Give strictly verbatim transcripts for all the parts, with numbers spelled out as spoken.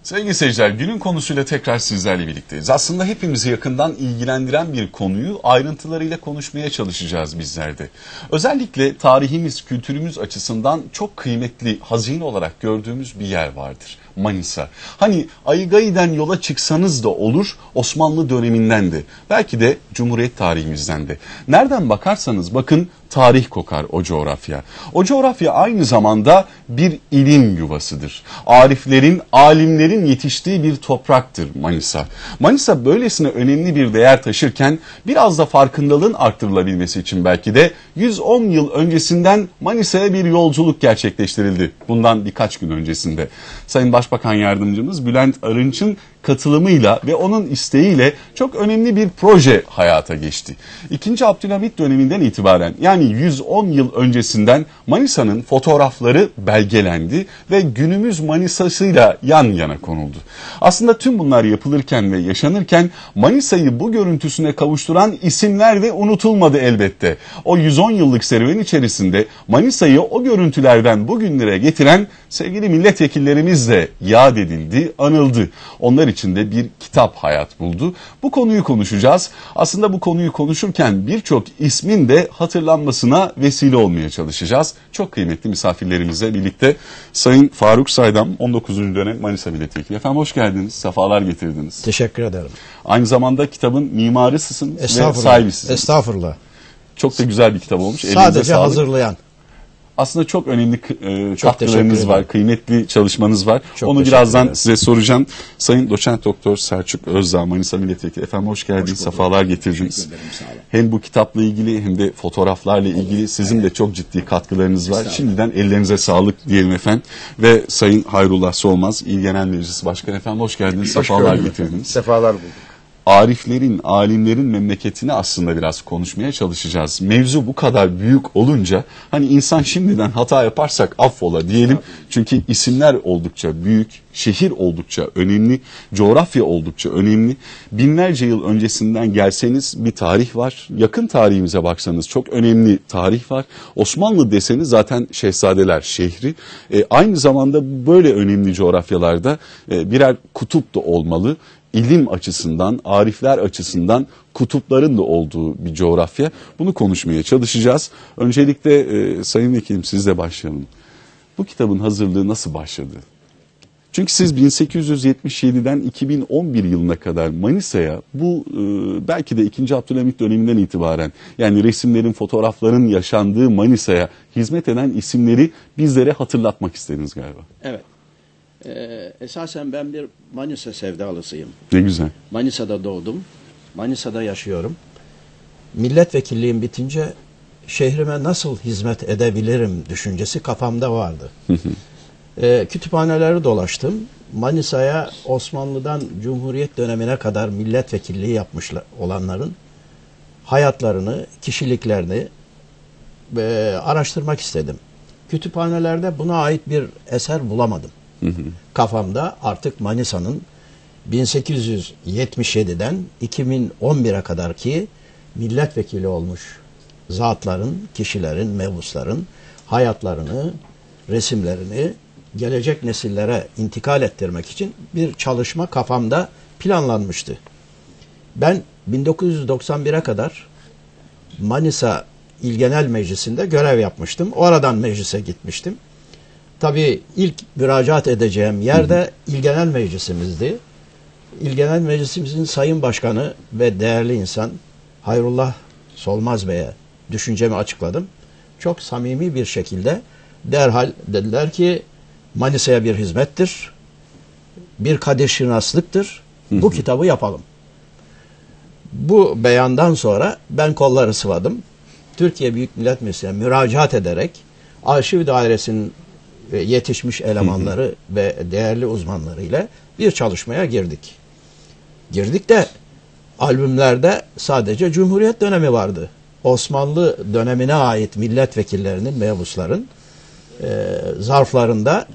Sevgili seyirciler, günün konusuyla tekrar sizlerle birlikteyiz. Aslında hepimizi yakından ilgilendiren bir konuyu ayrıntılarıyla konuşmaya çalışacağız bizler de. Özellikle tarihimiz, kültürümüz açısından çok kıymetli, hazine olarak gördüğümüz bir yer vardır. Manisa. Hani Ayıgayi'den yola çıksanız da olur, Osmanlı döneminden de, belki de Cumhuriyet tarihimizden de. Nereden bakarsanız bakın tarih kokar o coğrafya. O coğrafya aynı zamanda bir ilim yuvasıdır. Ariflerin, alimlerin yetiştiği bir topraktır Manisa. Manisa böylesine önemli bir değer taşırken biraz da farkındalığın arttırılabilmesi için belki de yüz on yıl öncesinden Manisa'ya bir yolculuk gerçekleştirildi. Bundan birkaç gün öncesinde. Sayın Başbakan Yardımcımız Bülent Arınç'ın katılımıyla ve onun isteğiyle çok önemli bir proje hayata geçti. İkinci Abdülhamit döneminden itibaren, yani yüz on yıl öncesinden Manisa'nın fotoğrafları belgelendi ve günümüz Manisa'sıyla yan yana konuldu. Aslında tüm bunlar yapılırken ve yaşanırken Manisa'yı bu görüntüsüne kavuşturan isimler de unutulmadı elbette. O yüz on yıllık serüven içerisinde Manisa'yı o görüntülerden bugünlere getiren sevgili milletvekillerimiz de yad edildi, anıldı. Onlar için de bir kitap hayat buldu. Bu konuyu konuşacağız. Aslında bu konuyu konuşurken birçok ismin de hatırlanmasına vesile olmaya çalışacağız. Çok kıymetli misafirlerimizle birlikte Sayın Faruk Saydam, on dokuzuncu dönem Manisa Milletvekili. Efendim hoş geldiniz, sefalar getirdiniz. Teşekkür ederim. Aynı zamanda kitabın mimarısısın ve sahibisiniz. Estağfurullah. Çok da güzel bir kitap olmuş. Sadece hazırlayan. Aslında çok önemli e, katkılarınız var, kıymetli çalışmanız var. Çok Onu birazdan size soracağım. Sayın Doçent Doktor Selçuk Özdağ, Manisa Milletvekili. Efendim hoş geldiniz, hoş sefalar getirdiniz. Ederim, hem bu kitapla ilgili hem de fotoğraflarla ilgili sizin de çok ciddi katkılarınız var. Şimdiden ellerinize sağlık diyelim efendim. Ve Sayın Hayrullah Solmaz, İl Genel Meclisi Başkanı. Efendim hoş geldiniz, hoş sefalar getirdiniz. Efendim. Sefalar bulduk. Ariflerin, alimlerin memleketini aslında biraz konuşmaya çalışacağız. Mevzu bu kadar büyük olunca hani insan şimdiden hata yaparsak affola diyelim. Çünkü isimler oldukça büyük, şehir oldukça önemli, coğrafya oldukça önemli. Binlerce yıl öncesinden gelseniz bir tarih var. Yakın tarihimize baksanız çok önemli tarih var. Osmanlı deseniz zaten Şehzadeler şehri. E, aynı zamanda böyle önemli coğrafyalarda e, birer kutup da olmalı. İlim açısından, arifler açısından kutupların da olduğu bir coğrafya. Bunu konuşmaya çalışacağız. Öncelikle e, Sayın Vekilim sizle başlayalım. Bu kitabın hazırlığı nasıl başladı? Çünkü siz bin sekiz yüz yetmiş yedi'den iki bin on bir yılına kadar Manisa'ya bu e, belki de ikinci Abdülhamit döneminden itibaren yani resimlerin, fotoğrafların yaşandığı Manisa'ya hizmet eden isimleri bizlere hatırlatmak istediniz galiba. Evet. Ee, esasen ben bir Manisa sevdalısıyım. Ne güzel. Manisa'da doğdum. Manisa'da yaşıyorum. Milletvekilliğim bitince şehrime nasıl hizmet edebilirim düşüncesi kafamda vardı. ee, kütüphaneleri dolaştım. Manisa'ya Osmanlı'dan Cumhuriyet dönemine kadar milletvekilliği yapmış olanların hayatlarını, kişiliklerini e, araştırmak istedim. Kütüphanelerde buna ait bir eser bulamadım. Hı hı. Kafamda artık Manisa'nın bin sekiz yüz yetmiş yedi'den iki bin on bir'e kadar ki milletvekili olmuş zatların, kişilerin, mebusların hayatlarını, resimlerini gelecek nesillere intikal ettirmek için bir çalışma kafamda planlanmıştı. Ben bin dokuz yüz doksan bir'e kadar Manisa İl Genel Meclisi'nde görev yapmıştım. Oradan meclise gitmiştim. Tabii ilk müracaat edeceğim yerde İl Genel Meclisimizdi. İl Genel Meclisimizin Sayın Başkanı ve değerli insan Hayrullah Solmaz Bey'e düşüncemi açıkladım. Çok samimi bir şekilde derhal dediler ki Manisa'ya bir hizmettir, bir kadirşinaslıktır, bu kitabı yapalım. Bu beyandan sonra ben kolları sıvadım. Türkiye Büyük Millet Meclisi'ne müracaat ederek Arşiv Dairesi'nin yetişmiş elemanları hı hı. ve değerli uzmanları ile bir çalışmaya girdik. Girdik de albümlerde sadece Cumhuriyet dönemi vardı. Osmanlı dönemine ait milletvekillerinin, mebusların e, zarflarında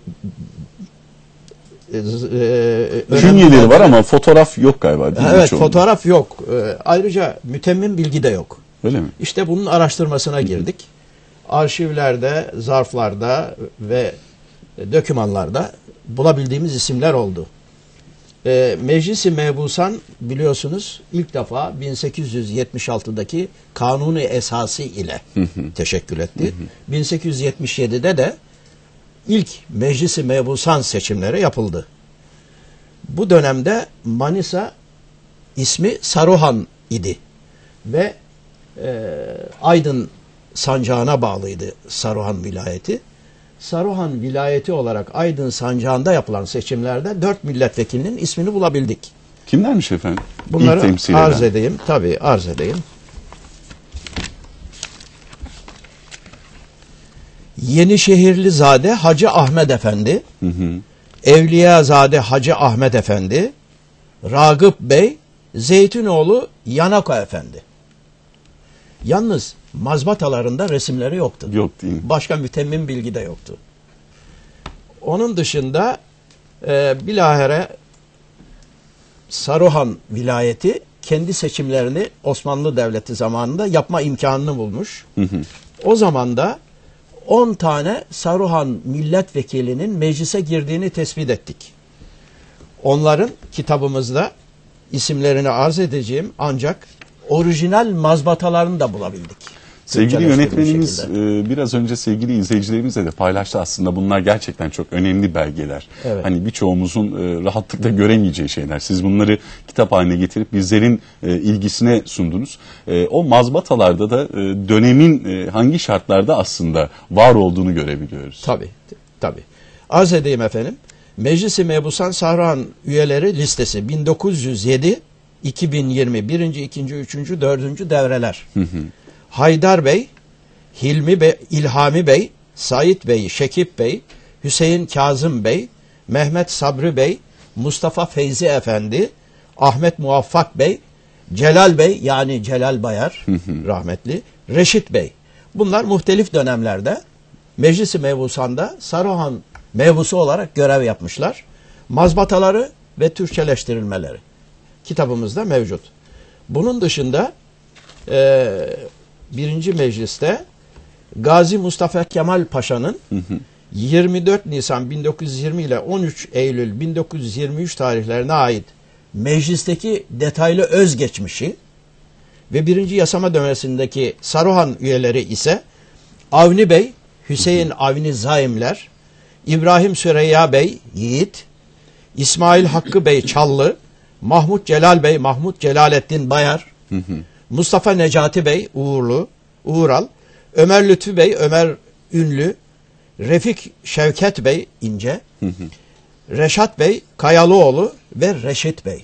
e, künyeleri var ama fotoğraf yok galiba. Değil evet, fotoğraf yok. E, ayrıca mütemmin bilgi de yok. Öyle mi? İşte bunun araştırmasına girdik. Arşivlerde, zarflarda ve dokümanlarda bulabildiğimiz isimler oldu. E, Meclis-i Mebusan biliyorsunuz ilk defa bin sekiz yüz yetmiş altıdaki Kanuni Esası ile teşekkül etti. bin sekiz yüz yetmiş yedide de ilk Meclis-i Mebusan seçimleri yapıldı. Bu dönemde Manisa ismi Saruhan idi ve e, Aydın sancağına bağlıydı Saruhan vilayeti. Saruhan vilayeti olarak Aydın sancağında yapılan seçimlerde dört milletvekilinin ismini bulabildik. Kimlermiş efendim? Bunları arz edeyim. Tabii arz edeyim. Yenişehirlizade Hacı Ahmet Efendi, hı hı. Evliyazade Hacı Ahmet Efendi, Ragıp Bey, Zeytinoğlu Yanako Efendi. Yalnız mazbatalarında resimleri yoktu. Yok değil mi? Başka mütemmin bilgi de yoktu. Onun dışında e, bilahare Saruhan vilayeti kendi seçimlerini Osmanlı Devleti zamanında yapma imkanını bulmuş. Hı hı. O zaman da on tane Saruhan milletvekilinin meclise girdiğini tespit ettik. Onların kitabımızda isimlerini arz edeceğim ancak orijinal mazbatalarını da bulabildik. Sevgili yönetmenimiz e, biraz önce sevgili izleyicilerimizle de paylaştı aslında bunlar gerçekten çok önemli belgeler. Evet. Hani birçoğumuzun e, rahatlıkla göremeyeceği şeyler. Siz bunları kitap haline getirip bizlerin e, ilgisine sundunuz. E, o mazbatalarda da e, dönemin e, hangi şartlarda aslında var olduğunu görebiliyoruz. Tabii, tabii. Arz edeyim efendim. Meclis-i Mebusan Saruhan üyeleri listesi bin dokuz yüz yedi iki bin yirmi birinci, ikinci, üçüncü, dördüncü devreler. Hı hı. Haydar Bey, Hilmi Bey, İlhami Bey, Sait Bey, Şekip Bey, Hüseyin Kazım Bey, Mehmet Sabri Bey, Mustafa Feyzi Efendi, Ahmet Muvaffak Bey, Celal Bey yani Celal Bayar rahmetli, Reşit Bey. Bunlar muhtelif dönemlerde Meclis-i Mebusan'da Saruhan mebusu olarak görev yapmışlar. Mazbataları ve Türkçeleştirilmeleri kitabımızda mevcut. Bunun dışında e, birinci mecliste Gazi Mustafa Kemal Paşa'nın yirmi dört Nisan bin dokuz yüz yirmi ile on üç Eylül bin dokuz yüz yirmi üç tarihlerine ait meclisteki detaylı özgeçmişi ve birinci yasama dönemindeki Saruhan üyeleri ise Avni Bey, Hüseyin Avni Zaimler, İbrahim Süreyya Bey Yiğit, İsmail Hakkı Bey Çallı, Mahmut Celal Bey Mahmut Celalettin Bayar, hı hı. Mustafa Necati Bey Uğurlu, Uğural, Ömer Lütfü Bey Ömer Ünlü, Refik Şevket Bey İnce, hı hı. Reşat Bey Kayalıoğlu ve Reşit Bey.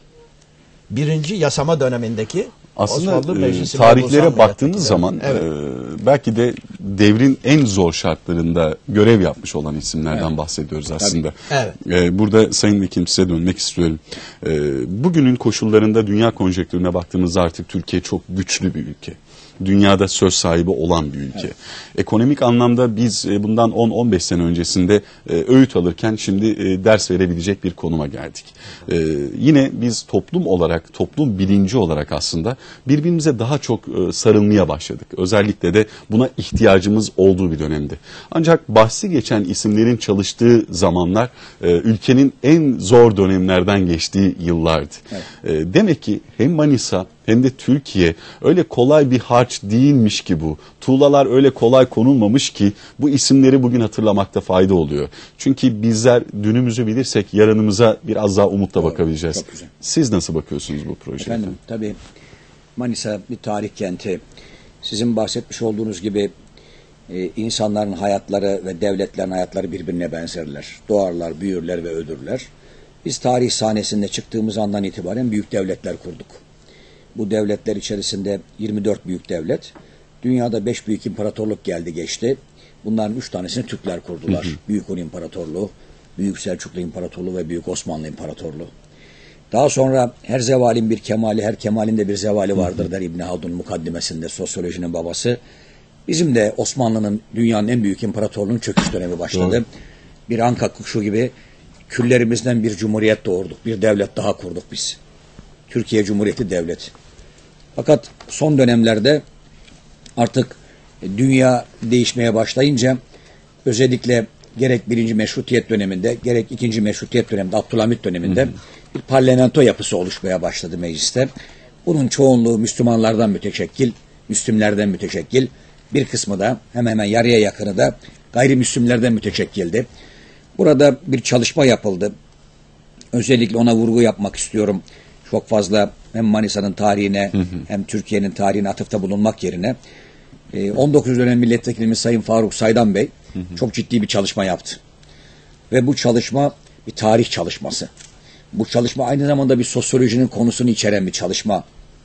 Birinci yasama dönemindeki aslında e, tarihlere baktığınız zaman evet. e, belki de devrin en zor şartlarında görev yapmış olan isimlerden evet. bahsediyoruz aslında. Evet. E, burada Sayın Vekilim size dönmek istiyorum. E, bugünün koşullarında dünya konjektürüne baktığımızda artık Türkiye çok güçlü bir ülke. Dünyada söz sahibi olan bir ülke. Evet. Ekonomik anlamda biz bundan on on beş sene öncesinde öğüt alırken şimdi ders verebilecek bir konuma geldik. Yine biz toplum olarak, toplum bilinci olarak aslında birbirimize daha çok sarılmaya başladık. Özellikle de buna ihtiyacımız olduğu bir dönemde. Ancak bahsi geçen isimlerin çalıştığı zamanlar ülkenin en zor dönemlerden geçtiği yıllardı. Evet. Demek ki hem Manisa hem de Türkiye öyle kolay bir harç değilmiş ki bu. Tuğlalar öyle kolay konulmamış ki bu isimleri bugün hatırlamakta fayda oluyor. Çünkü bizler dünümüzü bilirsek yarınımıza biraz daha umutla Doğru, bakabileceğiz. Siz nasıl bakıyorsunuz bu projeye? Efendim tabii Manisa bir tarih kenti. Sizin bahsetmiş olduğunuz gibi e, insanların hayatları ve devletlerin hayatları birbirine benzerler. Doğarlar, büyürler ve ölürler. Biz tarih sahnesinde çıktığımız andan itibaren büyük devletler kurduk. Bu devletler içerisinde yirmi dört büyük devlet, dünyada beş büyük imparatorluk geldi geçti. Bunların üç tanesini Türkler kurdular. Hı hı. Büyük Hun İmparatorluğu, Büyük Selçuklu İmparatorluğu ve Büyük Osmanlı İmparatorluğu. Daha sonra her zevalin bir kemali, her kemalin de bir zevali vardır der İbn Haldun mukaddimesinde, sosyolojinin babası. Bizim de Osmanlı'nın dünyanın en büyük imparatorluğunun çöküş dönemi başladı. Doğru. Bir anka kuşu gibi küllerimizden bir cumhuriyet doğurduk, bir devlet daha kurduk biz. Türkiye Cumhuriyeti Devleti. Fakat son dönemlerde artık dünya değişmeye başlayınca özellikle gerek birinci Meşrutiyet döneminde, gerek ikinci Meşrutiyet döneminde, Abdülhamit döneminde hı hı. bir parlamento yapısı oluşmaya başladı mecliste. Bunun çoğunluğu Müslümanlardan müteşekkil, Müslümlerden müteşekkil. Bir kısmı da hemen hemen yarıya yakını da gayrimüslimlerden müteşekkildi. Burada bir çalışma yapıldı. Özellikle ona vurgu yapmak istiyorum. Çok fazla hem Manisa'nın tarihine hı hı. hem Türkiye'nin tarihine atıfta bulunmak yerine on dokuz dönem milletvekilimiz Sayın Faruk Saydam Bey hı hı. çok ciddi bir çalışma yaptı. Ve bu çalışma bir tarih çalışması. Bu çalışma aynı zamanda bir sosyolojinin konusunu içeren bir çalışma.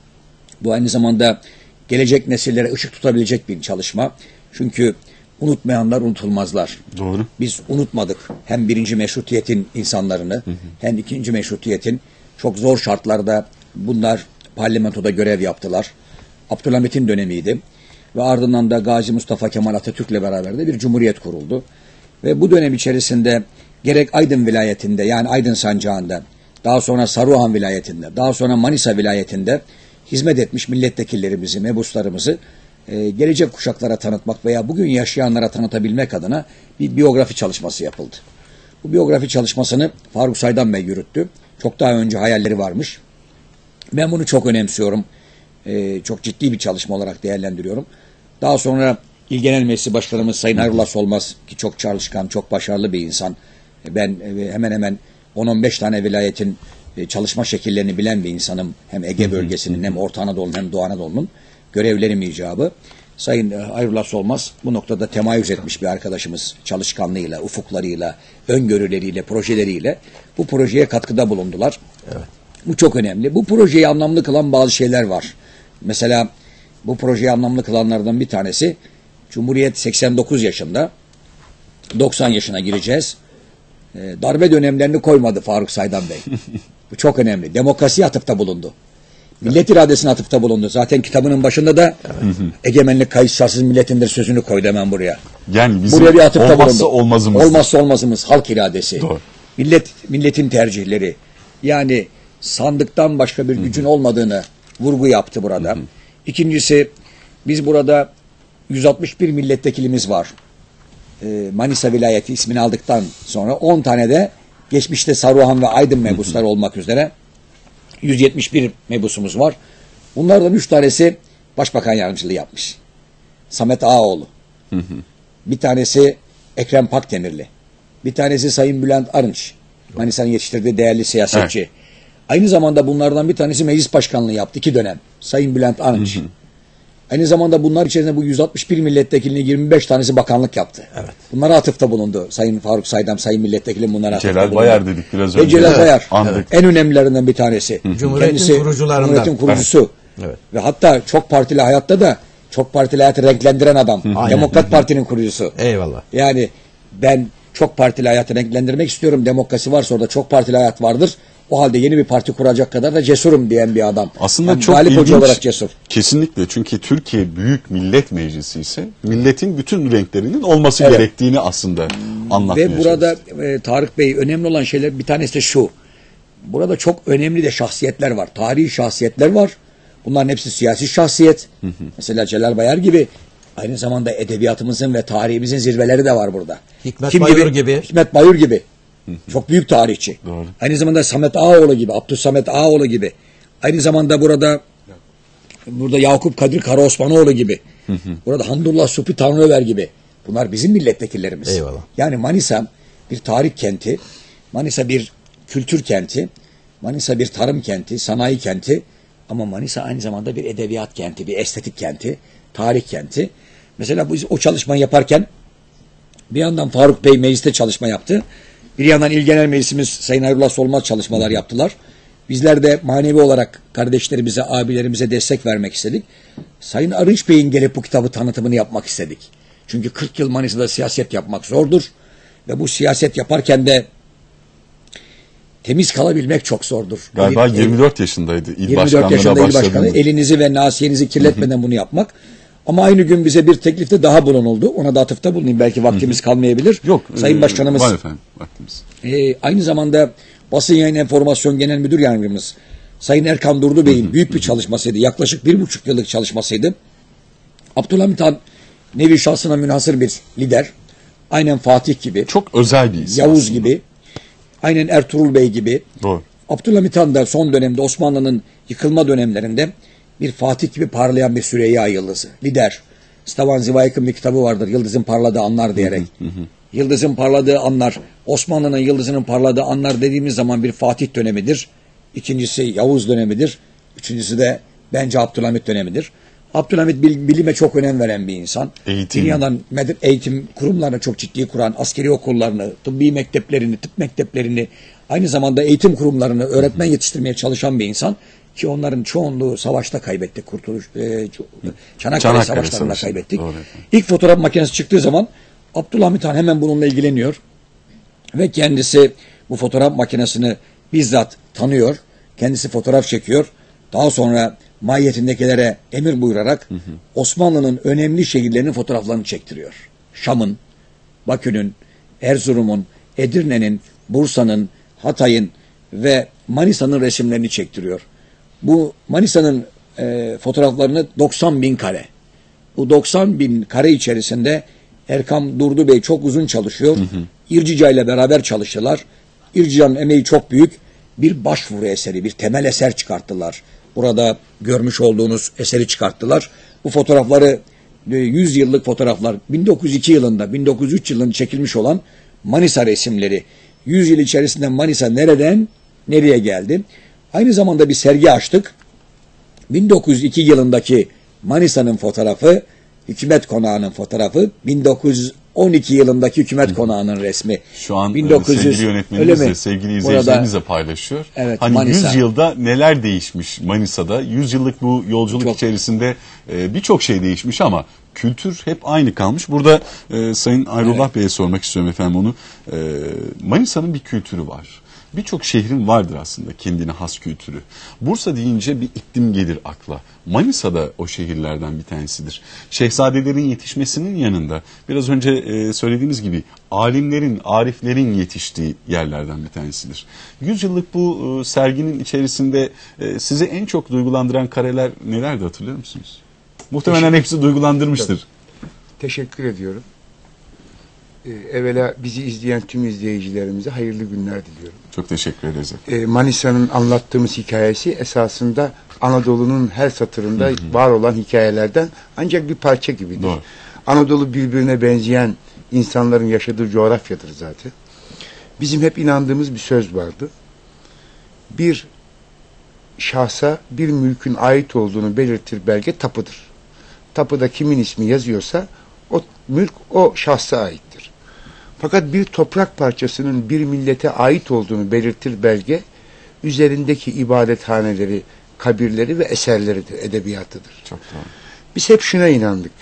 Bu aynı zamanda gelecek nesillere ışık tutabilecek bir çalışma. Çünkü unutmayanlar unutulmazlar. Doğru. Biz unutmadık hem birinci Meşrutiyet'in insanlarını hı hı. hem ikinci Meşrutiyet'in çok zor şartlarda bunlar parlamentoda görev yaptılar. Abdülhamit'in dönemiydi. Ve ardından da Gazi Mustafa Kemal Atatürk'le beraber de bir cumhuriyet kuruldu. Ve bu dönem içerisinde gerek Aydın vilayetinde yani Aydın sancağında, daha sonra Saruhan vilayetinde, daha sonra Manisa vilayetinde hizmet etmiş milletvekillerimizi, mebuslarımızı e, gelecek kuşaklara tanıtmak veya bugün yaşayanlara tanıtabilmek adına bir biyografi çalışması yapıldı. Bu biyografi çalışmasını Faruk Saydam Bey yürüttü. Çok daha önce hayalleri varmış. Ben bunu çok önemsiyorum. Ee, çok ciddi bir çalışma olarak değerlendiriyorum. Daha sonra İl Genel Meclisi Başkanımız Sayın Hayrullah Solmaz ki çok çalışkan, çok başarılı bir insan. Ben e, hemen hemen on on beş tane vilayetin e, çalışma şekillerini bilen bir insanım. Hem Ege bölgesinin hem Orta Anadolu'nun hem Doğu Anadolu'nun görevlerim icabı. Sayın e, Hayrullah Solmaz bu noktada temayüz etmiş bir arkadaşımız çalışkanlığıyla, ufuklarıyla, öngörüleriyle, projeleriyle bu projeye katkıda bulundular. Evet. Bu çok önemli. Bu projeyi anlamlı kılan bazı şeyler var. Mesela bu projeyi anlamlı kılanlardan bir tanesi Cumhuriyet seksen dokuz yaşında, doksan yaşına gireceğiz. E, darbe dönemlerini koymadı Faruk Saydam Bey. Bu çok önemli. Demokrasiye atıfta bulundu. Millet iradesine atıfta bulundu. Zaten kitabının başında da evet. egemenlik kayıt şartsız milletindir sözünü koydu hemen buraya. Yani bizim buraya bir atıfta olmazsa bulundu. olmazımız. Olmazsa olmazımız halk iradesi. Doğru. Millet milletin tercihleri. Yani sandıktan başka bir gücün olmadığını vurgu yaptı burada. Hı hı. İkincisi biz burada yüz altmış bir milletvekilimiz var. Ee, Manisa vilayeti ismini aldıktan sonra on tane de geçmişte Saruhan ve Aydın mebusları olmak üzere yüz yetmiş bir mebusumuz var. Bunlardan üç tanesi başbakan yardımcılığı yapmış. Samet Ağaoğlu. Hı hı. Bir tanesi Ekrem Pakdemirli. Bir tanesi Sayın Bülent Arınç. Manisa'nın yetiştirdiği değerli siyasetçi. Evet. Aynı zamanda bunlardan bir tanesi meclis başkanlığı yaptı iki dönem. Sayın Bülent Arınç. Hı hı. Aynı zamanda bunlar içerisinde bu yüz altmış bir milletvekilinin yirmi beş tanesi bakanlık yaptı. Evet. Bunlara atıfta bulundu. Sayın Faruk Saydam, Sayın Milletvekili bunlara atıfta bulundu. Celal Bayar dedik biraz önce. Ve Celal evet. Bayar. Evet. En önemlilerinden bir tanesi. Hı. Cumhuriyetin Kendisi, kurucularından. Cumhuriyetin kurucusu. Evet. Ve hatta çok partili hayatta da çok partili hayatı renklendiren adam. Hı. Demokrat Parti'nin kurucusu. Eyvallah. Yani ben çok partili hayatı renklendirmek istiyorum. Demokrasi varsa orada çok partili hayat vardır. O halde yeni bir parti kuracak kadar da cesurum diyen bir adam. Aslında yani çok Galip ilginç. Hoca olarak cesur. Kesinlikle, çünkü Türkiye Büyük Millet Meclisi ise milletin bütün renklerinin olması evet. gerektiğini aslında anlatmaya Ve burada e, Tarık Bey önemli olan şeyler bir tanesi de şu. Burada çok önemli de şahsiyetler var. Tarihi şahsiyetler var. Bunların hepsi siyasi şahsiyet. Hı hı. Mesela Celal Bayar gibi. Aynı zamanda edebiyatımızın ve tarihimizin zirveleri de var burada. Hikmet Kim Bayur gibi? gibi. Hikmet Bayur gibi. Çok büyük tarihçi. Doğru. Aynı zamanda Samet Ağaoğlu gibi, Abdülsamet Ağaoğlu gibi. Aynı zamanda burada burada Yakup Kadir Karaosmanoğlu gibi. Hı hı. Burada Hamdullah Supi Tanrıöver gibi. Bunlar bizim milletvekillerimiz. Eyvallah. Yani Manisa bir tarih kenti, Manisa bir kültür kenti, Manisa bir tarım kenti, sanayi kenti. Ama Manisa aynı zamanda bir edebiyat kenti, bir estetik kenti, tarih kenti. Mesela biz o çalışmayı yaparken bir yandan Faruk Bey mecliste çalışma yaptı. Bir yandan İl Genel Meclisimiz Sayın Hayrullah Solmaz çalışmalar yaptılar. Bizler de manevi olarak kardeşlerimize, abilerimize destek vermek istedik. Sayın Arınç Bey'in gelip bu kitabı tanıtımını yapmak istedik. Çünkü kırk yıl Manisa'da siyaset yapmak zordur. Ve bu siyaset yaparken de temiz kalabilmek çok zordur. Galiba El, yirmi dört yaşındaydı. İl yirmi dört yaşında il başkanı. Elinizi ve nasiyenizi kirletmeden hı hı. bunu yapmak. Ama aynı gün bize bir teklifte daha bulunuldu. Ona da atıfta bulunayım. Belki vaktimiz hı hı. kalmayabilir. Yok. Sayın Başkanımız. Var efendim vaktimiz. E, aynı zamanda Basın Yayın Enformasyon Genel Müdür Yardımcımız Sayın Erkan Durdu Bey'in büyük bir çalışmasıydı. Yaklaşık bir buçuk yıllık çalışmasıydı. Abdülhamit Han nevi şahsına münhasır bir lider. aynen Fatih gibi, Çok özel bir isim Yavuz aslında. gibi, aynen Ertuğrul Bey gibi, Doğru. Abdülhamit Han da son dönemde Osmanlı'nın yıkılma dönemlerinde bir Fatih gibi parlayan bir Süreyya yıldızı. Lider. Stavan Zivayk'ın bir kitabı vardır. Yıldızın parladığı anlar diyerek. Hı hı hı. Yıldızın parladığı anlar, Osmanlı'nın yıldızının parladığı anlar dediğimiz zaman bir Fatih dönemidir. İkincisi Yavuz dönemidir. Üçüncüsü de bence Abdülhamit dönemidir. Abdülhamit bil, bilime çok önem veren bir insan. Eğitim. Bir yandan eğitim kurumlarını çok ciddi kuran, askeri okullarını, tıbbi mekteplerini, tıp mekteplerini, aynı zamanda eğitim kurumlarını, öğretmen yetiştirmeye çalışan bir insan. Ki onların çoğunluğu savaşta kaybettik. Kurtuluş, e, Çanakkale, Çanakkale Savaşları'nda kaybettik. Doğru. İlk fotoğraf makinesi çıktığı zaman Abdülhamit Han hemen bununla ilgileniyor. Ve kendisi bu fotoğraf makinesini bizzat tanıyor. Kendisi fotoğraf çekiyor. Daha sonra mahiyetindekilere emir buyurarak hı hı. Osmanlı'nın önemli şehirlerinin fotoğraflarını çektiriyor. Şam'ın, Bakü'nün, Erzurum'un, Edirne'nin, Bursa'nın, Hatay'ın ve Manisa'nın resimlerini çektiriyor. Bu Manisa'nın e, fotoğraflarını doksan bin kare. Bu doksan bin kare içerisinde Erkam Durdu Bey çok uzun çalışıyor. Hı hı. İrcica ile beraber çalıştılar. İrcica'nın emeği çok büyük. Bir başvuru eseri, bir temel eser çıkarttılar. Burada görmüş olduğunuz eseri çıkarttılar. Bu fotoğrafları yüz yıllık fotoğraflar. bin dokuz yüz iki yılında, bin dokuz yüz üç yılında çekilmiş olan Manisa resimleri. yüz yıl içerisinde Manisa nereden nereye geldi? Aynı zamanda bir sergi açtık. bin dokuz yüz iki yılındaki Manisa'nın fotoğrafı, Hükümet Konağı'nın fotoğrafı, bin dokuz yüz on iki yılındaki Hükümet Konağı'nın resmi. Şu an bin dokuz yüz, sevgili yönetmenimiz de sevgili izleyicilerimizle paylaşıyor. Evet, hani Manisa. yüz yılda neler değişmiş Manisa'da? yüz yıllık bu yolculuk Çok. içerisinde e, birçok şey değişmiş ama kültür hep aynı kalmış. Burada e, Sayın Ayrullah evet. Bey'e sormak istiyorum efendim onu. E, Manisa'nın bir kültürü var. Birçok şehrin vardır aslında kendine has kültürü. Bursa deyince bir iklim gelir akla. Manisa da o şehirlerden bir tanesidir. Şehzadelerin yetişmesinin yanında biraz önce e, söylediğiniz gibi alimlerin, ariflerin yetiştiği yerlerden bir tanesidir. Yüzyıllık bu e, serginin içerisinde e, sizi en çok duygulandıran kareler nelerdi hatırlıyor musunuz? Muhtemelen Teşekkür. hepsi duygulandırmıştır. Tabii. Teşekkür ediyorum. Ee, evvela bizi izleyen tüm izleyicilerimize hayırlı günler diliyorum. Çok teşekkür ederiz. Ee, Manisa'nın anlattığımız hikayesi esasında Anadolu'nun her satırında hı hı. var olan hikayelerden ancak bir parça gibidir. Doğru. Anadolu birbirine benzeyen insanların yaşadığı coğrafyadır zaten. Bizim hep inandığımız bir söz vardı. Bir şahsa bir mülkün ait olduğunu belirtir belge tapudur. Tapuda kimin ismi yazıyorsa o mülk o şahsa aittir. Fakat bir toprak parçasının bir millete ait olduğunu belirtir belge üzerindeki ibadethaneleri, kabirleri ve eserleridir, edebiyatıdır. Çok doğru. Biz hep şuna inandık.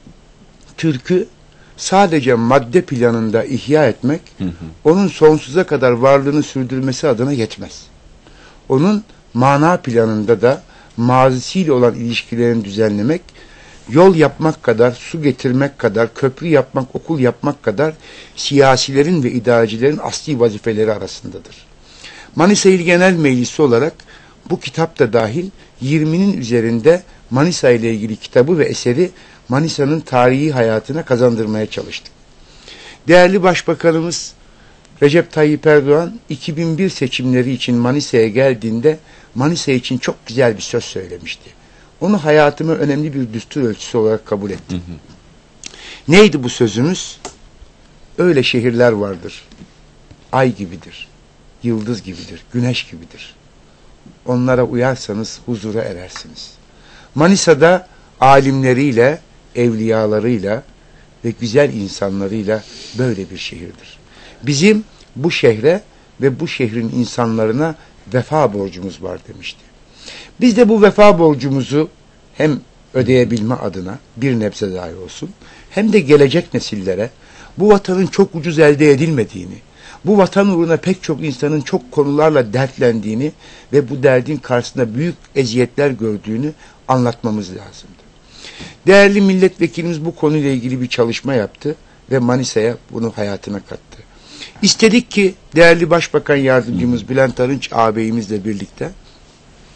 Türk'ü sadece madde planında ihya etmek, hı hı. onun sonsuza kadar varlığını sürdürmesi adına yetmez. Onun mana planında da mazisiyle olan ilişkilerini düzenlemek, yol yapmak kadar, su getirmek kadar, köprü yapmak, okul yapmak kadar siyasilerin ve idarecilerin asli vazifeleri arasındadır. Manisa İl Genel Meclisi olarak bu kitap da dahil yirminin üzerinde Manisa ile ilgili kitabı ve eseri Manisa'nın tarihi hayatına kazandırmaya çalıştık. Değerli Başbakanımız Recep Tayyip Erdoğan iki bin bir seçimleri için Manisa'ya geldiğinde Manisa için çok güzel bir söz söylemişti. Onu hayatıma önemli bir düstur ölçüsü olarak kabul ettim. Hı hı. Neydi bu sözümüz? Öyle şehirler vardır. Ay gibidir, yıldız gibidir, güneş gibidir. Onlara uyarsanız huzura erersiniz. Manisa'da alimleriyle, evliyalarıyla ve güzel insanlarıyla böyle bir şehirdir. Bizim bu şehre ve bu şehrin insanlarına vefa borcumuz var demişti. Biz de bu vefa borcumuzu hem ödeyebilme adına bir nebze dahi olsun, hem de gelecek nesillere bu vatanın çok ucuz elde edilmediğini, bu vatan uğruna pek çok insanın çok konularla dertlendiğini ve bu derdin karşısında büyük eziyetler gördüğünü anlatmamız lazımdı. Değerli milletvekilimiz bu konuyla ilgili bir çalışma yaptı ve Manisa'ya bunu hayatına kattı. İstedik ki değerli Başbakan Yardımcımız Bülent Arınç ağabeyimizle birlikte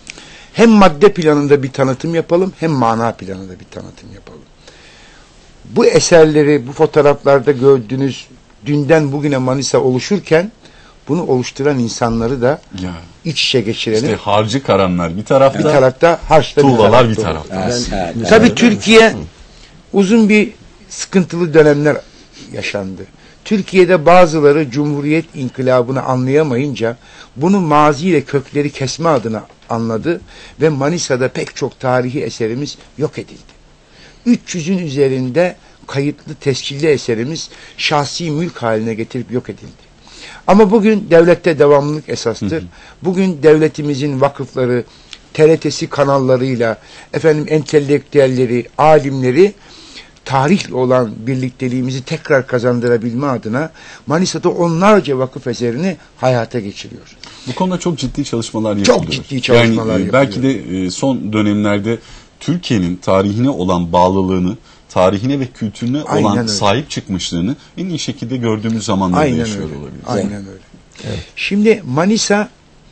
hem madde planında bir tanıtım yapalım hem mana planında bir tanıtım yapalım. bu eserleri bu fotoğraflarda gördüğünüz dünden bugüne Manisa oluşurken bunu oluşturan insanları da Ya. iç içe geçirelim. İşte harcı karanlar bir tarafta, Bir tarafta harçta tuğlalar bir tarafta. tarafta. Evet, evet, evet. Tabii Türkiye uzun bir sıkıntılı dönemler yaşandı. Türkiye'de bazıları Cumhuriyet İnkılabı'nı anlayamayınca bunu maziyle kökleri kesme adına anladı ve Manisa'da pek çok tarihi eserimiz yok edildi. üç yüzün üzerinde kayıtlı tescilli eserimiz şahsi mülk haline getirip yok edildi. Ama bugün devlette devamlılık esastır. Bugün devletimizin vakıfları, T R T'si kanallarıyla, efendim entelektüelleri, alimleri tarihle olan birlikteliğimizi tekrar kazandırabilme adına Manisa'da onlarca vakıf eserini hayata geçiriyor. Bu konuda çok ciddi çalışmalar yapılıyor. Çok ciddi çalışmalar yani, yapılıyor. Belki de e, son dönemlerde Türkiye'nin tarihine olan bağlılığını, tarihine ve kültürüne Aynen olan öyle. sahip çıkmışlığını en iyi şekilde gördüğümüz zamanlarda Aynen yaşıyor öyle. olabiliriz. Aynen öyle. Evet. Şimdi Manisa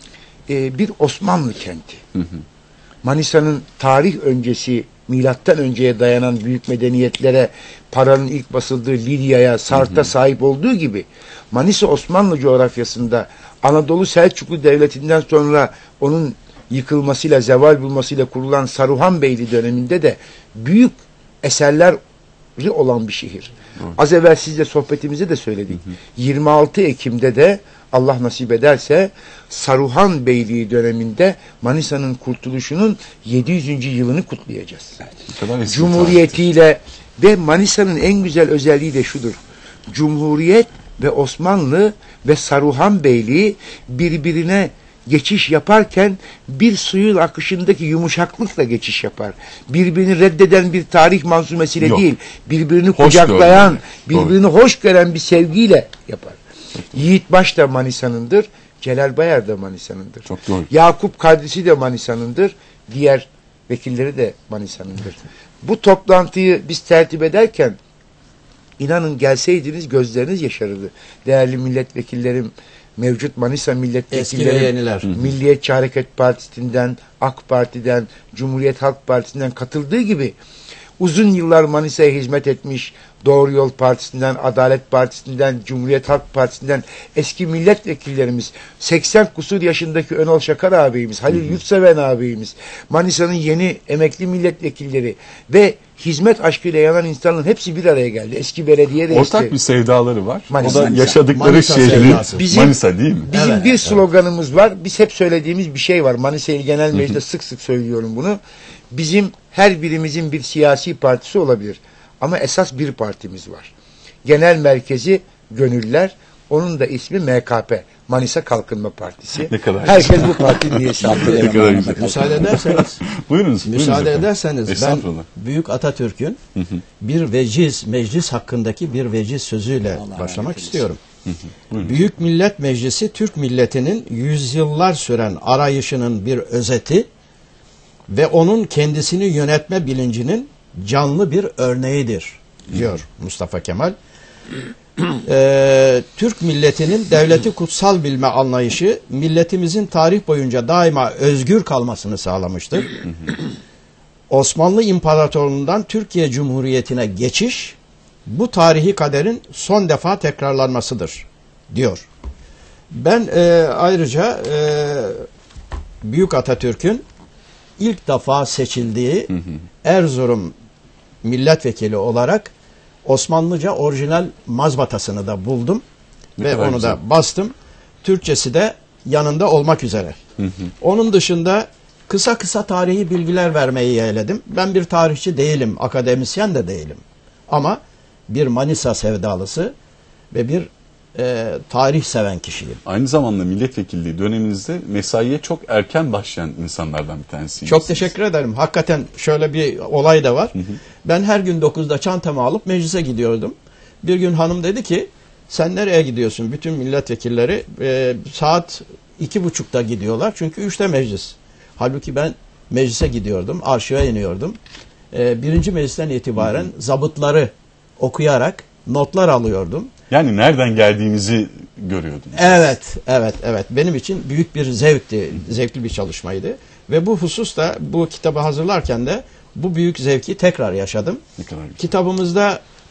e, bir Osmanlı kenti. Hı hı. Manisa'nın tarih öncesi, milattan önceye dayanan büyük medeniyetlere, paranın ilk basıldığı Lidya'ya, Sart'a hı hı. sahip olduğu gibi Manisa Osmanlı coğrafyasında Anadolu Selçuklu Devleti'nden sonra onun yıkılmasıyla, zeval bulmasıyla kurulan Saruhan Beyli döneminde de büyük eserleri olan bir şehir. Hı. Az evvel sizle sohbetimizde de söyledik. Hı hı. yirmi altı Ekim'de de Allah nasip ederse Saruhan Beyliği döneminde Manisa'nın kurtuluşunun yedi yüzüncü yılını kutlayacağız. Evet. Cumhuriyetiyle ve Manisa'nın en güzel özelliği de şudur. Cumhuriyet ve Osmanlı ve Saruhan Beyliği birbirine geçiş yaparken bir suyun akışındaki yumuşaklıkla geçiş yapar. Birbirini reddeden bir tarih manzumesiyle Yok. değil, birbirini Hoş kucaklayan, gördüm. birbirini Doğru. hoş gören bir sevgiyle yapar. Yiğitbaş da Manisa'nındır, Celal Bayar da Manisa'nındır. Çok doğru. Yakup Kadrisi de Manisa'nındır, diğer vekilleri de Manisa'nındır. Bu toplantıyı biz tertip ederken inanın gelseydiniz gözleriniz yaşarırdı. Değerli milletvekillerim, mevcut Manisa milletvekilleri, Milliyetçi Hareket Partisi'nden, AK Parti'den, Cumhuriyet Halk Partisi'nden katıldığı gibi uzun yıllar Manisa'ya hizmet etmiş, Doğru Yol Partisi'nden, Adalet Partisi'nden, Cumhuriyet Halk Partisi'nden eski milletvekillerimiz, seksen kusur yaşındaki Önal Şakar ağabeyimiz, Halil Yurtseven ağabeyimiz, Manisa'nın yeni emekli milletvekilleri ve hizmet aşkıyla yanan insanların hepsi bir araya geldi. Eski belediye reisleri. Ortak bir sevdaları var. Manisa. O da yaşadıkları Manisa şehri bizim, Manisa değil mi? Bizim Evet, bir evet. sloganımız var. Biz hep söylediğimiz bir şey var. Manisa İl Genel Meclisi'nde sık sık söylüyorum bunu. Bizim her birimizin bir siyasi partisi olabilir. Ama esas bir partimiz var. Genel merkezi Gönüller. Onun da ismi M K P. Manisa Kalkınma Partisi. Ne kadar Herkes bu partinin üyesi. Ne kadar güzel. Müsaade ederseniz, Buyurunuz. müsaade buyurunuz efendim. ederseniz ben Estağfurullah. Büyük Atatürk'ün bir veciz, meclis hakkındaki bir veciz sözüyle Allah başlamak rahmet istiyorum. Buyurun. Büyük Millet Meclisi Türk milletinin yüzyıllar süren arayışının bir özeti ve onun kendisini yönetme bilincinin canlı bir örneğidir diyor Mustafa Kemal. Ee, Türk milletinin devleti kutsal bilme anlayışı milletimizin tarih boyunca daima özgür kalmasını sağlamıştır. Osmanlı İmparatorluğundan Türkiye Cumhuriyeti'ne geçiş bu tarihi kaderin son defa tekrarlanmasıdır diyor. Ben e, ayrıca e, Büyük Atatürk'ün ilk defa seçildiği Erzurum milletvekili olarak Osmanlıca orijinal mazbatasını da buldum Ne ve kadar onu güzel. da bastım. Türkçesi de yanında olmak üzere. Hı hı. Onun dışında kısa kısa tarihi bilgiler vermeyi yeğledim. Ben bir tarihçi değilim, akademisyen de değilim. Ama bir Manisa sevdalısı ve bir e, tarih seven kişiyim. Aynı zamanda milletvekilliği döneminizde mesaiye çok erken başlayan insanlardan bir tanesiyim. Çok teşekkür ederim. Hakikaten şöyle bir olay da var. Hı hı. Ben her gün dokuzda çantamı alıp meclise gidiyordum. Bir gün hanım dedi ki sen nereye gidiyorsun? Bütün milletvekilleri e, saat iki buçukta gidiyorlar. Çünkü üçte meclis. Halbuki ben meclise gidiyordum. Arşive iniyordum. E, birinci meclisten itibaren zabıtları okuyarak notlar alıyordum. Yani nereden geldiğinizi görüyordunuz. Evet, evet, evet. Benim için büyük bir zevkti, zevkli bir çalışmaydı. Ve bu hususta bu kitabı hazırlarken de bu büyük zevki tekrar yaşadım. Ne kadar güzel. Kitabımızda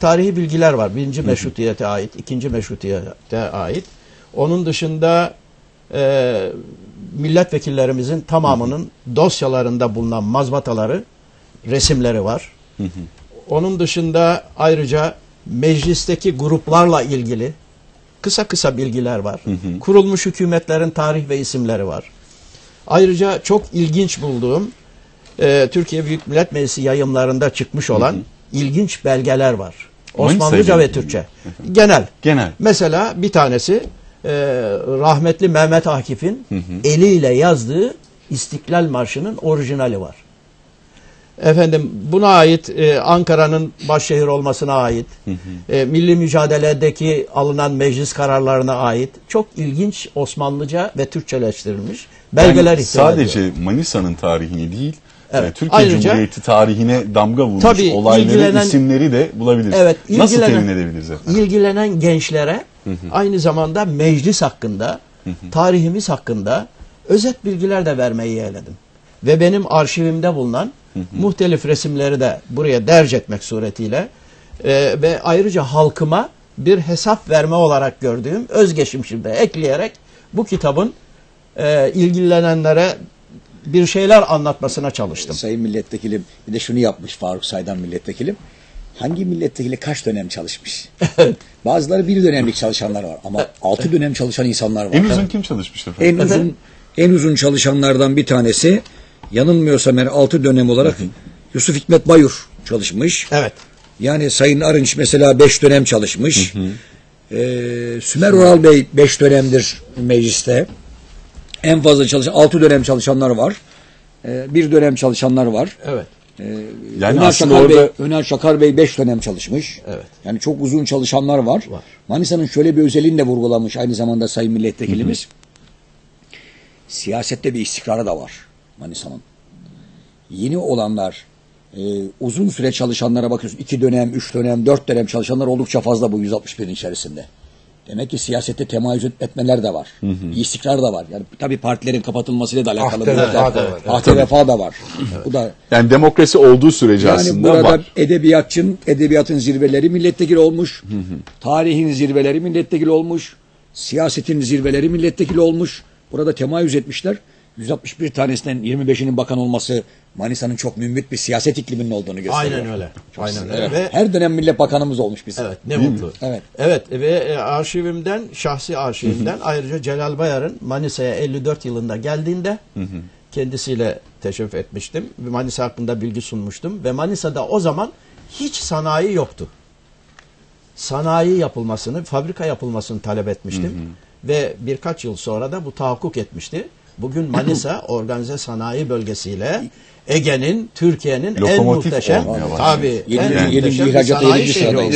tarihi bilgiler var. Birinci meşrutiyete ait, ikinci meşrutiyete ait. Onun dışında e, milletvekillerimizin tamamının dosyalarında bulunan mazbataları, resimleri var. Hı hı. Onun dışında ayrıca meclisteki gruplarla ilgili kısa kısa bilgiler var. Hı hı. Kurulmuş hükümetlerin tarih ve isimleri var. Ayrıca çok ilginç bulduğum e, Türkiye Büyük Millet Meclisi yayımlarında çıkmış olan hı hı. ilginç belgeler var. Osmanlıca ve Türkçe. Hı hı. Genel. Genel. Mesela bir tanesi e, rahmetli Mehmet Akif'in hı hı. eliyle yazdığı İstiklal Marşı'nın orijinali var. Efendim buna ait e, Ankara'nın başşehir olmasına ait, hı hı. E, milli mücadeledeki alınan meclis kararlarına ait çok ilginç Osmanlıca ve Türkçeleştirilmiş belgeler yani ihtiva sadece ediyor. Manisa'nın tarihini değil, evet. Türkiye Ayrıca, Cumhuriyeti tarihine damga vurmuş tabii, olayları, ilgilenen, isimleri de bulabiliriz. Evet, nasıl temin edebiliriz efendim? İlgilenen gençlere hı hı. aynı zamanda meclis hakkında, hı hı. tarihimiz hakkında özet bilgiler de vermeyi yeğledim. Ve benim arşivimde bulunan hı hı. muhtelif resimleri de buraya derc etmek suretiyle e, ve ayrıca halkıma bir hesap verme olarak gördüğüm özgeçmişimde ekleyerek bu kitabın e, ilgilenenlere bir şeyler anlatmasına çalıştım. Sayın Milletvekilim bir de şunu yapmış Faruk Saydam Milletvekilim. Hangi milletvekili kaç dönem çalışmış? Bazıları bir dönemlik çalışanlar var ama altı dönem çalışan insanlar var. En uzun kim çalışmış efendim? En uzun, en uzun çalışanlardan bir tanesi yanılmıyorsam eğer altı dönem olarak hı hı. Yusuf Hikmet Bayur çalışmış. Evet. Yani Sayın Arınç mesela beş dönem çalışmış. Hı hı. Ee, Sümer Oral Bey beş dönemdir mecliste. En fazla çalışan altı dönem çalışanlar var. Ee, bir dönem çalışanlar var. Evet. Ee, yani Öner aslında Şakar orada... Bey, Öner Şakar Bey beş dönem çalışmış. Evet. Yani çok uzun çalışanlar var. var. Manisa'nın şöyle bir özelliğini de vurgulamış aynı zamanda Sayın Milletvekilimiz. Hı hı. Siyasette bir istikrarı da var Manisa'nın. Yeni olanlar, e, uzun süre çalışanlara bakıyorsun. iki dönem, üç dönem, dört dönem çalışanlar oldukça fazla bu yüz altmış birin içerisinde. Demek ki siyasette temayüz etmeler de var. Hı hı. İstikrar da var. Yani tabii partilerin kapatılmasıyla da alakalı. Ahde vefa da var. Ahde vefa da var. Evet. Bu da yani demokrasi olduğu sürece yani aslında burada var. edebiyatçın, edebiyatın zirveleri milletvekili olmuş. Hı hı. Tarihin zirveleri milletvekili olmuş. Siyasetin zirveleri milletvekili olmuş. Burada temayüz etmişler. yüz altmış bir tanesinden yirmi beşinin bakan olması Manisa'nın çok mümbit bir siyaset ikliminin olduğunu gösteriyor. Aynen öyle. Çok Aynen öyle. Evet. Ve her dönem millet bakanımız olmuş bizim. Evet, ne mutlu. Evet. Evet ve e, arşivimden, şahsi arşivimden ayrıca Celal Bayar'ın Manisa'ya elli dört yılında geldiğinde hı hı. kendisiyle teşrif etmiştim. Manisa hakkında bilgi sunmuştum ve Manisa'da o zaman hiç sanayi yoktu. Sanayi yapılmasını, fabrika yapılmasını talep etmiştim. Hı hı. Ve birkaç yıl sonra da bu tahakkuk etmişti. Bugün Manisa organize sanayi bölgesiyle Ege'nin, Türkiye'nin en muhteşem, tabii en yani, muhteşem bir sanayi şehri oldu.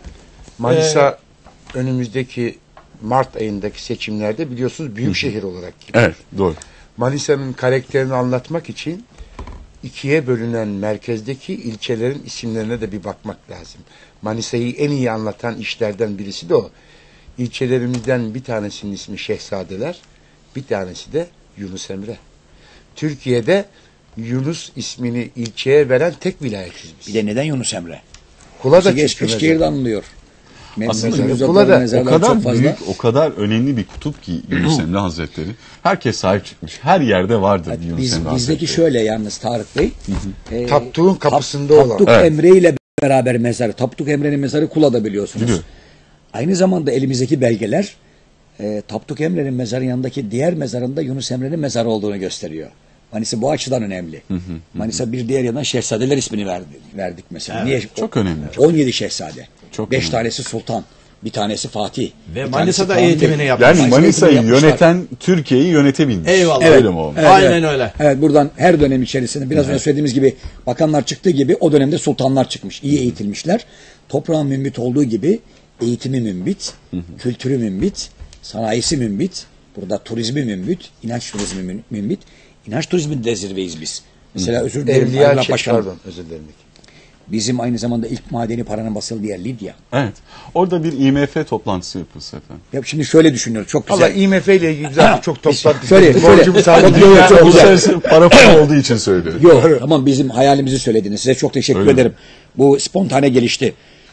Manisa ee, önümüzdeki Mart ayındaki seçimlerde biliyorsunuz büyük şehir olarak gidiyor. Evet, doğru. Manisa'nın karakterini anlatmak için ikiye bölünen merkezdeki ilçelerin isimlerine de bir bakmak lazım. Manisa'yı en iyi anlatan işlerden birisi de o. İlçelerimizden bir tanesinin ismi Şehzadeler, bir tanesi de Yunus Emre. Türkiye'de Yunus ismini ilçeye veren tek vilayetiz biz. Bir de neden Yunus Emre? Kula da Eskişehir'de anılıyor. Aslında Kula da o kadar büyük, o kadar önemli bir kutup ki Yunus Emre Hazretleri. Herkes sahip çıkmış. Her yerde vardır evet, Yunus biz, Emre Hazretleri. Bizdeki şöyle yalnız Tarık Bey. E, Tapduk'un kapısında Tap, olan. Tapduk evet. Emre ile beraber mezarı. Tapduk Emre'nin mezarı Kula'da biliyorsunuz. Biliyor. Aynı zamanda elimizdeki belgeler e, Tapduk Emre'nin mezarı yanındaki diğer mezarında Yunus Emre'nin mezarı olduğunu gösteriyor. Manisa bu açıdan önemli. Hı hı, Manisa bir diğer yandan Şehzadeler ismini verdi, verdik mesela. Evet, Niye? Çok önemli. on yedi şehzade. Çok beş önemli. tanesi sultan. Bir tanesi Fatih. Ve Manisa'da eğitimini yapmış. Yani Manisa'yı yöneten Türkiye'yi yönetebilmiş. Eyvallah. Öyle mi olmuş? Evet, Aynen evet. öyle. Evet, buradan her dönem içerisinde biraz evet. önce söylediğimiz gibi bakanlar çıktığı gibi o dönemde sultanlar çıkmış. İyi eğitilmişler. Toprağın mümbit olduğu gibi eğitimi mümbit, hı hı. kültürü mümbit, sanayisi mümbit, burada turizmi mümbit, inanç turizmi mümbit. İnanç turizminde de zirveyiz biz. Mesela hı. özür dilerim. Evliya şey, pardon özür dilerim. Bizim aynı zamanda ilk madeni paranın basıldığı yer Lidya. Evet. Orada bir I M F toplantısı yapılsa efendim. Ya şimdi şöyle düşünüyoruz. Çok güzel. Allah I M F ile ilgili zaten çok toplantı. Şöyle, şöyle. Çok güzel. Para para olduğu için söylüyorum. Yok tamam bizim hayalimizi söylediniz. Size çok teşekkür Öyle ederim. Mi? Bu spontane gelişti.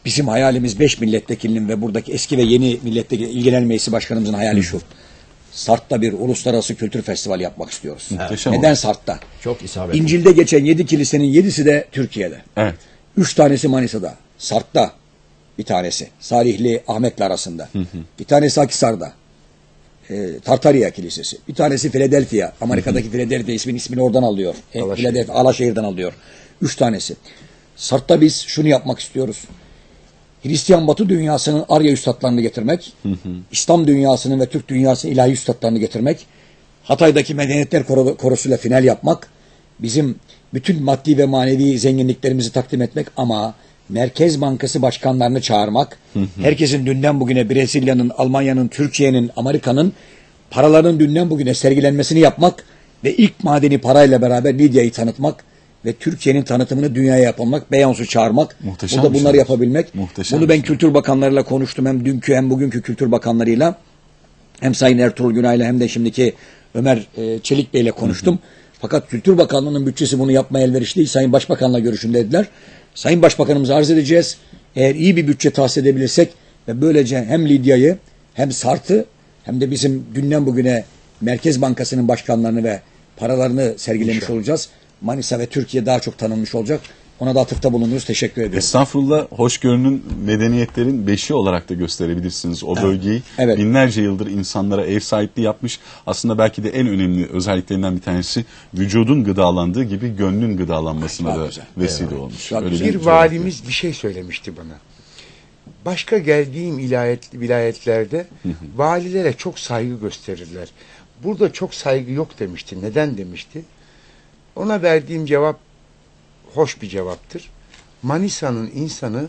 Bizim hayalimiz beş milletvekilinin ve buradaki eski ve yeni milletvekili İl Genel Meclisi Başkanımızın hayali şu. Sart'ta bir uluslararası kültür festivali yapmak istiyoruz. Muhteşem Neden olur. Sart'ta? Çok isabetli. İncil'de geçen yedi kilisenin yedisi de Türkiye'de. Evet. Üç tanesi Manisa'da. Sart'ta bir tanesi. Salihli Ahmet'le arasında. Hı hı. Bir tanesi Akhisar'da. E, Tartariya Kilisesi. Bir tanesi Philadelphia. Amerika'daki hı hı. Philadelphia ismini, ismini oradan alıyor. E, Alaşehir. Philadelphia, Alaşehir'den alıyor. Üç tanesi. Sart'ta biz şunu yapmak istiyoruz. Hristiyan Batı dünyasının Arya üstadlarını getirmek, hı hı. İslam dünyasının ve Türk dünyasının ilahi üstadlarını getirmek, Hatay'daki Medeniyetler Koro Korosu'yla final yapmak, bizim bütün maddi ve manevi zenginliklerimizi takdim etmek ama Merkez Bankası başkanlarını çağırmak, hı hı. herkesin dünden bugüne Brezilya'nın, Almanya'nın, Türkiye'nin, Amerika'nın paralarının dünden bugüne sergilenmesini yapmak ve ilk madeni parayla beraber Lidya'yı tanıtmak ve Türkiye'nin tanıtımını dünyaya yapmak, Beyoncé'u çağırmak, Muhteşem burada bunları şey. yapabilmek. Muhteşem Bunu ben şey. kültür bakanlarıyla konuştum, hem dünkü hem bugünkü kültür bakanlarıyla, hem Sayın Ertuğrul Günay'la hem de şimdiki Ömer e, Çelik Bey'le konuştum. Hı hı. Fakat Kültür Bakanlığı'nın bütçesi bunu yapmaya elverişli değil. Sayın Başbakan'la görüşün dediler. Sayın Başbakanımıza arz edeceğiz. Eğer iyi bir bütçe tahsis edebilirsek ve böylece hem Lidya'yı hem Sart'ı hem de bizim dünden bugüne Merkez Bankası'nın başkanlarını ve paralarını sergilemiş İnşallah. olacağız. Manisa ve Türkiye daha çok tanınmış olacak. Ona da atıfta bulunuyoruz. Teşekkür ediyorum. Estağfurullah, hoşgörünün, medeniyetlerin beşi olarak da gösterebilirsiniz o bölgeyi. Evet. Binlerce yıldır insanlara ev sahipliği yapmış. Aslında belki de en önemli özelliklerinden bir tanesi vücudun gıdalandığı gibi gönlün gıdalanmasına Çok da güzel. vesile Evet. olmuş. Çok Öyle güzel. Bir bir valimiz bir şey söylemişti bana. Başka geldiğim vilayet, vilayetlerde valilere çok saygı gösterirler. Burada çok saygı yok demişti. Neden demişti? Ona verdiğim cevap hoş bir cevaptır. Manisa'nın insanı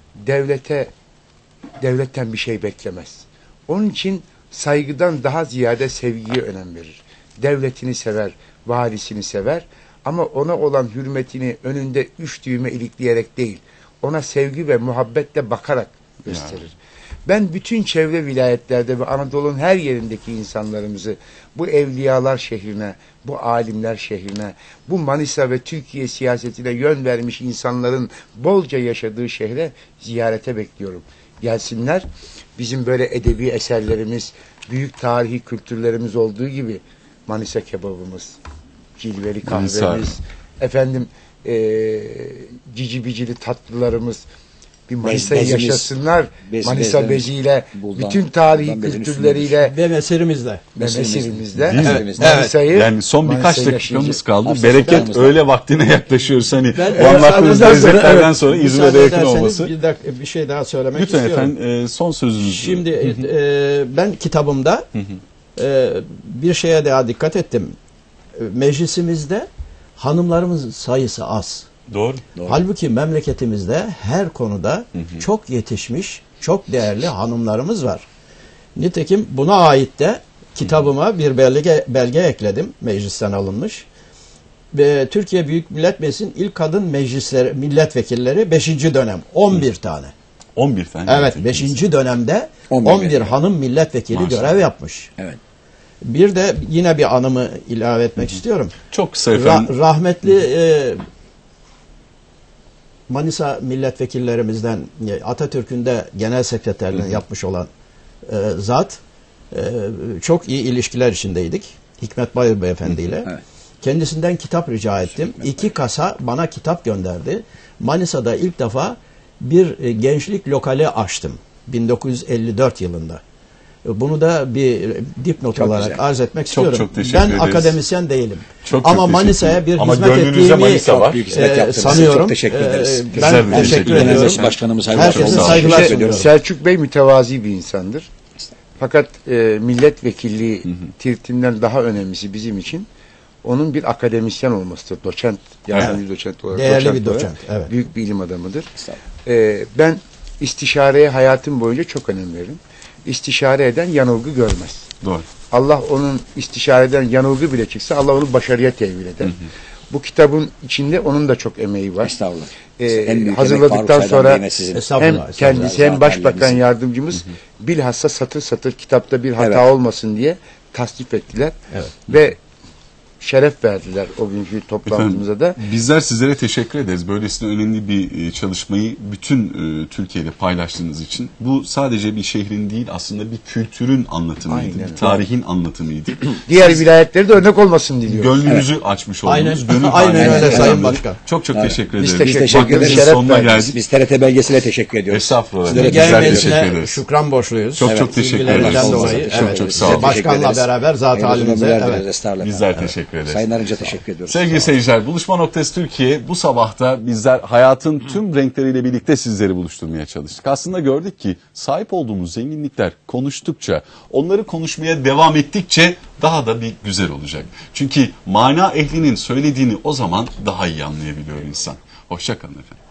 devlete devletten bir şey beklemez. Onun için saygıdan daha ziyade sevgiye önem verir. Devletini sever, valisini sever ama ona olan hürmetini önünde üç düğme ilikleyerek değil, ona sevgi ve muhabbetle bakarak gösterir. Ya. Ben bütün çevre vilayetlerde ve Anadolu'nun her yerindeki insanlarımızı bu evliyalar şehrine, bu alimler şehrine, bu Manisa ve Türkiye siyasetine yön vermiş insanların bolca yaşadığı şehre ziyarete bekliyorum. Gelsinler, bizim böyle edebi eserlerimiz, büyük tarihi kültürlerimiz olduğu gibi Manisa kebabımız, cilveli kahvemiz, Manisa. efendim ee, cici bicili tatlılarımız, bir Manisa'yı yaşasınlar. Bez, Manisa bezden, beziyle, buldan, bütün tarihi kültürleriyle ve meserimizle. Ve meserimizle. Evet. Manisa'yı, yani son birkaç dakikamız kaldı. Aslında Bereket öğle vaktine yaklaşıyoruz. Hani ben, o anlattığımız lezzetlerden evet, sonra İzmir'e yakın olması. Bir, dakika, bir şey daha söylemek Lütfen istiyorum. Lütfen efendim, e, son sözünüzü. Şimdi e, ben kitabımda e, bir şeye daha dikkat ettim. Meclisimizde hanımlarımızın sayısı az. Doğru, doğru. Halbuki memleketimizde her konuda hı hı. çok yetişmiş, çok değerli hanımlarımız var. Nitekim buna ait de kitabıma bir belge, belge ekledim, meclisten alınmış. Ve Türkiye Büyük Millet Meclisi'nin ilk kadın meclisleri, milletvekilleri beşinci dönem, on bir hı. tane. on bir tane. Evet, beşinci dönemde on bir hanım milletvekili Maşallah. görev yapmış. Evet. Bir de yine bir anımı ilave etmek hı hı. istiyorum. Çok kısa efendim. Ra rahmetli e, Manisa milletvekillerimizden Atatürk'ün de genel sekreterliğini hı hı. yapmış olan e, zat e, çok iyi ilişkiler içindeydik. Hikmet Bayır Beyefendi ile. Evet. Kendisinden kitap rica ettim. Hikmet İki Bayır. kasa bana kitap gönderdi. Manisa'da ilk defa bir e, gençlik lokali açtım. bin dokuz yüz elli dört yılında. Bunu da bir dipnot çok olarak güzel. arz etmek çok, istiyorum. Çok ben ederiz. akademisyen değilim. Çok, Ama çok Manisa'ya bir Ama hizmet ettiğimi Manisa var. E, sanıyorum. Çok teşekkür ederiz. E, ben teşekkür, teşekkür ediyorum. Başkanımız herkese saygılar sunuyorum. Selçuk Bey mütevazi bir insandır. Fakat e, milletvekilliği tirtinden daha önemlisi bizim için onun bir akademisyen olmasıdır. Doçent, yardımcı evet. doçent olarak. Değerli doçent bir doçent. olarak, evet. Büyük bir ilim adamıdır. E, ben istişareye hayatım boyunca çok önem veririm. İstişare eden yanılgı görmez. Doğru. Allah onun istişareden yanılgı bile çıksa Allah onu başarıya tevil eder. Hı hı. Bu kitabın içinde onun da çok emeği var. Estağfurullah. Ee, hazırladıktan sonra hem estağfurullah, kendisi hem başbakan yardımcımız hı hı. bilhassa satır satır kitapta bir hata evet. olmasın diye tasnif ettiler. Evet. Ve şeref verdiler o günkü toplantımıza da. Bizler sizlere teşekkür ederiz. Böylesine önemli bir çalışmayı bütün e, Türkiye'de paylaştığınız için. Bu sadece bir şehrin değil, aslında bir kültürün anlatımıydı, Aynen. bir tarihin anlatımıydı. Diğer vilayetleri de örnek olmasın diliyoruz. Gönlünüzü evet. açmış oldunuz. Aynen, Gönül aynen öyle halinizi Sayın anladık. Başkan. Çok çok Evet. teşekkür Biz ederiz. teşekkür Biz teşekkür ederiz. ederiz. Şeref Sonuna verdiniz. geldik. Biz T R T belgesine teşekkür ediyoruz. Estağfurullah. Sizlere Bizler Genel teşekkür meclisine ederiz. şükran borçluyuz. Çok Evet, çok teşekkür bilgilerinden ederiz. dolayı. Çok Evet, çok işte sağ olun. Başkanla beraber zat halimize. Evet. Estağfurullah. Bizler teşekkür ederiz. Sayın Arınç'a teşekkür ediyoruz. Sevgili seyirciler, Buluşma Noktası Türkiye bu sabahta bizler hayatın tüm renkleriyle birlikte sizleri buluşturmaya çalıştık. Aslında gördük ki sahip olduğumuz zenginlikler konuştukça, onları konuşmaya devam ettikçe daha da bir güzel olacak. Çünkü mana ehlinin söylediğini o zaman daha iyi anlayabiliyor insan. Hoşça kalın efendim.